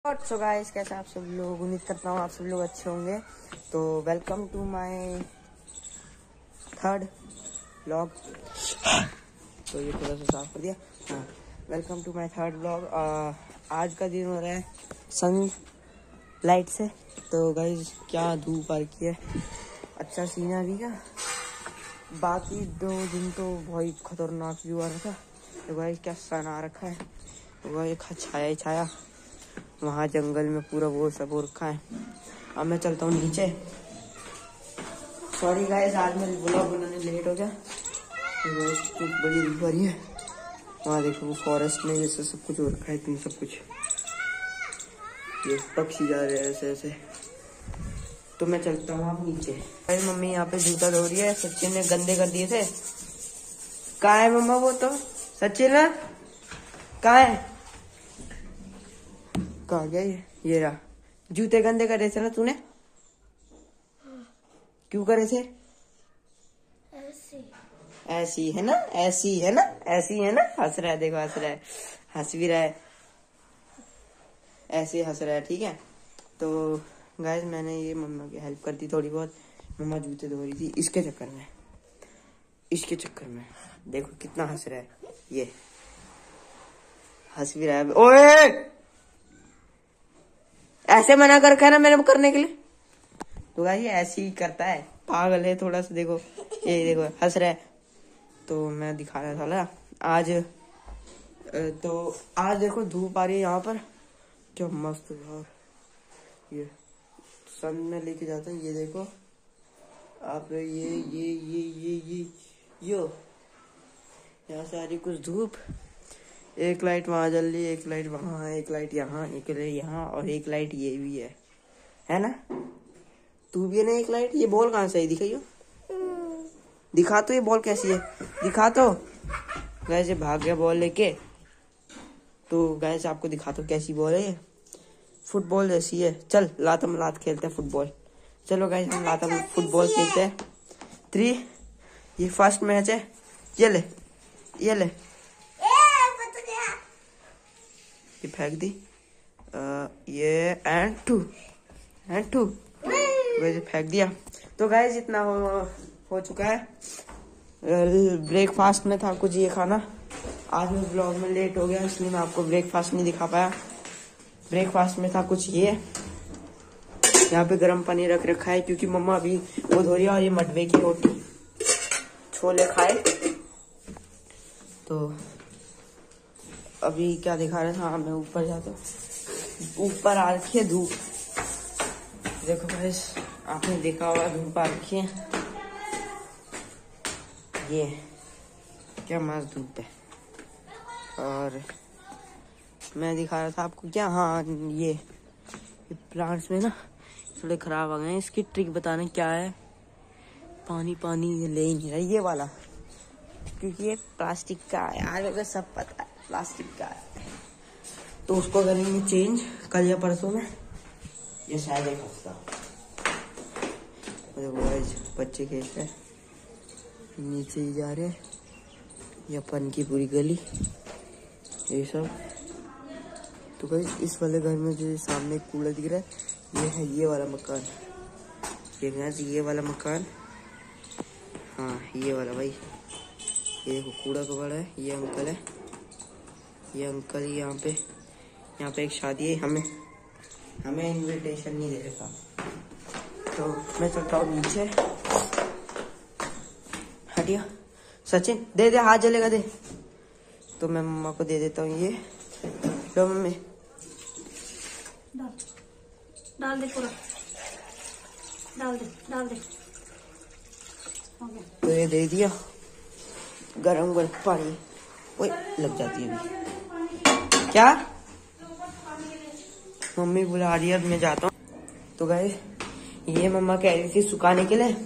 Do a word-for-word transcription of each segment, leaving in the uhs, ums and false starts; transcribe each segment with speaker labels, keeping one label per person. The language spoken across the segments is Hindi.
Speaker 1: सो गाइस, कैसे आप सब लोग। उम्मीद करता हूँ आप सब लोग अच्छे होंगे। तो welcome to my third vlog. तो ये थोड़ा सा साफ कर दिया। हाँ, welcome to my third vlog. आज का दिन हो रहा है सन लाइट से। तो गाइस क्या धूप आ रखी है, अच्छा सीन है अभी का। बाकी दो दिन तो बहुत खतरनाक व्यू आ रहा था। तो गाइस क्या सन आ रखा है, तो गाइस छाया ही छाया वहाँ जंगल में पूरा वो सब हो रखा है। अब मैं चलता हूँ नीचे। सॉरी गाइस, आज मेरे ब्लॉग बनाने लेट हो गया। तो बड़ी धूप आ रही है। वहाँ देखो वो फॉरेस्ट में जैसे सब कुछ हो रखा है, तुम सब कुछ ये पक्षी जा रहे हैं ऐसे ऐसे। तो मैं चलता हूँ आप नीचे। अरे मम्मी यहाँ पे जूता धो रही है, सचिन ने गंदे कर दिए थे। कहाँ है मम्मा वो? तो सचिन है कहाँ है? कहाँ गया ये? ये रहा। जूते गंदे करे थे ना तूने? क्यों करे थे? ऐसी ऐसी है ना, ऐसी है ना, ऐसी है ना। हंस रहा है, देखो हंस रहा है, हंस भी रहा है, ऐसे हंस रहा है। ठीक है। तो गाइस मैंने ये मम्मा की हेल्प कर दी थोड़ी बहुत। मम्मा जूते धो रही थी, इसके चक्कर में इसके चक्कर में देखो कितना हंस रहा है। ये हंस भी रहा है। ओए ऐसे मना कर रखा है ना मैंने करने के लिए। तो गाइस ये ऐसे ही करता है, पागल है थोड़ा सा। देखो ये देखो हंस रहा है। तो मैं दिखा रहा था ना आज। तो आज देखो धूप आ रही है यहाँ पर, क्या मस्त यार। ये सन में लेके जाता है। ये देखो आप, ये ये ये ये ये यो यहाँ से आ रही कुछ धूप। एक लाइट वहां जल रही, एक लाइट वहां, एक लाइट यहाँ, एक लाइट यहाँ, और एक लाइट ये भी है है ना। तू भी है ना एक लाइट। ये बॉल कहाँ से है, दिखाइयो, दिखा तो ये बॉल कैसी है, दिखा तो। वैसे भाग गया बॉल लेके। तो गैस आपको दिखा तो कैसी बॉल है ये, फुटबॉल जैसी है। चल लातम लात खेलते हैं फुटबॉल। चलो गैस हम लातम फुटबॉल खेलते हैं। थ्री, ये फर्स्ट मैच है। ये ले ये ले ये फेंक दी। आ, ये एंड टू एंड टू वैसे फेंक दिया। तो गाइस इतना हो, हो चुका है। ब्रेकफास्ट में था कुछ ये खाना। आज मैं ब्लॉग में लेट हो गया, इसलिए मैं आपको ब्रेकफास्ट नहीं दिखा पाया। ब्रेकफास्ट में था कुछ ये, यहाँ पे गर्म पानी रख रखा है क्योंकि मम्मा अभी वो धो रही है। और ये मडवे की रोटी छोले खाए। तो अभी क्या दिखा रहा था, हाँ मैं ऊपर जाता हूँ। ऊपर आ रखी है धूप, देखो गाइस आपने देखा होगा धूप आ रखी है। ये क्या मस्त धूप है। और मैं दिखा रहा था आपको क्या, हाँ ये, ये प्लांट्स में ना थोड़े खराब आ गए हैं। इसकी ट्रिक बताने क्या है, पानी पानी ये ले ही नहीं रहा ये वाला, क्योंकि ये प्लास्टिक का है यार, अगर सब पता है प्लास्टिक का है। तो उसको करेंगे चेंज कल या परसों में, ये शायद एक हफ्ता। बच्चे खेल रहे नीचे ही जा रहे हैं, ये अपन की पूरी गली ये सब। तो गाइस इस वाले घर में जो सामने कूड़ा दिख रहा है, ये है ये वाला मकान। ये गाइस ये वाला मकान, हाँ ये वाला भाई। ये देखो कूड़ा कबाड़ा है। ये अंकल है, ये अंकल यहाँ पे यहाँ पे एक शादी है। हमें हमें इनविटेशन नहीं दे रखा। तो मैं चलता हूँ नीचे। हटिया सचिन, दे दे, हाथ जलेगा दे। तो मैं मम्मा को दे देता हूँ ये। लो मम्मी
Speaker 2: डाल डाल दे पूरा, डाल दे डाल दे।
Speaker 1: तो ये दे दिया गरम गरम पानी। ओए लग जाती है अभी। क्या मम्मी बुला रही है, अब मैं जाता हूँ। तो गाइस ये मम्मा कह रही थी सुखाने के लिए।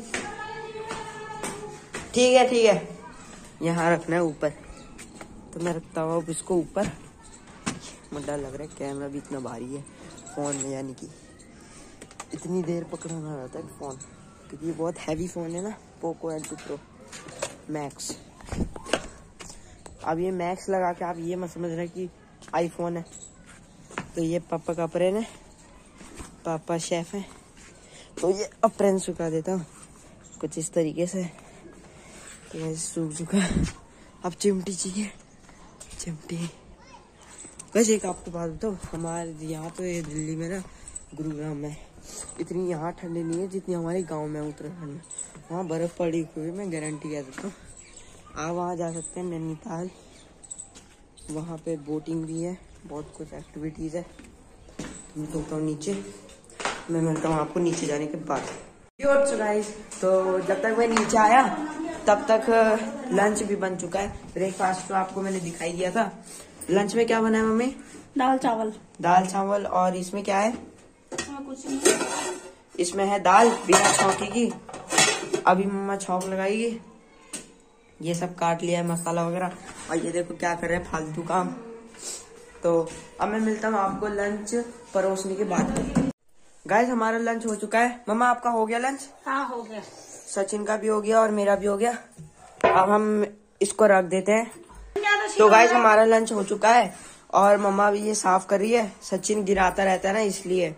Speaker 1: ठीक है ठीक है, यहाँ रखना है ऊपर। तो मैं रखता हूँ अब इसको ऊपर। मुझे डर लग रहा है, कैमरा भी इतना भारी है फोन में, यानी कि इतनी देर पकड़ना रहता है फोन, क्योंकि ये बहुत हैवी फोन है ना, Poco L two pro max. अब ये मैक्स लगा के आप ये मत समझ रहे कि आईफोन है। तो ये पापा का अप्रेन है, पापा शेफ है। तो ये अप्रेन सुखा देता हूँ कुछ इस तरीके से। तो ये सूख चुका है। अब चिमटी चाहिए, चिमटी। वैसे एक आपको बात बताओ, हमारे यहाँ तो ये दिल्ली में ना गुरुग्राम में इतनी यहाँ ठंडी नहीं है जितनी हमारे गांव में उत्तराखंड में। वहाँ बर्फ पड़ी हुई, मैं गारंटी कह देता हूँ। आप वहाँ जा सकते हैं नैनीताल, वहाँ पे बोटिंग भी है, बहुत कुछ एक्टिविटीज़ है। मैं सोचता हूँ नीचे, मैं मिलता हूँ आपको नीचे जाने के बाद। सो गाइस, तो जब तक मैं नीचे आया तब तक लंच भी बन चुका है। ब्रेकफास्ट तो आपको मैंने दिखाई दिया था। लंच में क्या बना है मम्मी?
Speaker 2: दाल चावल।
Speaker 1: दाल चावल। और इसमें क्या है?
Speaker 2: हाँ, कुछ नहीं।
Speaker 1: इसमें है दाल बिना छौंकी की। अभी मम्मा छौंक लगाएगी। ये सब काट लिया है मसाला वगैरह, और ये देखो क्या कर रहे हैं फालतू काम। तो अब मैं मिलता हूँ आपको लंच परोसने के बाद। गाइस, हमारा लंच हो चुका है। मम्मा आपका हो गया लंच?
Speaker 2: हाँ, हो गया।
Speaker 1: सचिन का भी हो गया और मेरा भी हो गया। अब हम इसको रख देते हैं। तो गाइस, हमारा लंच हो चुका है और मम्मा भी ये साफ कर रही है। सचिन गिराता रहता है ना, इसलिए।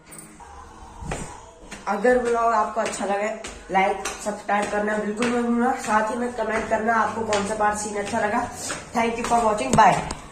Speaker 1: अगर ब्लॉग आपको अच्छा लगे, लाइक सब्सक्राइब करना बिल्कुल मत भूलना। साथ ही में कमेंट करना आपको कौन सा पार्ट सीन अच्छा लगा। Thank you for watching, bye.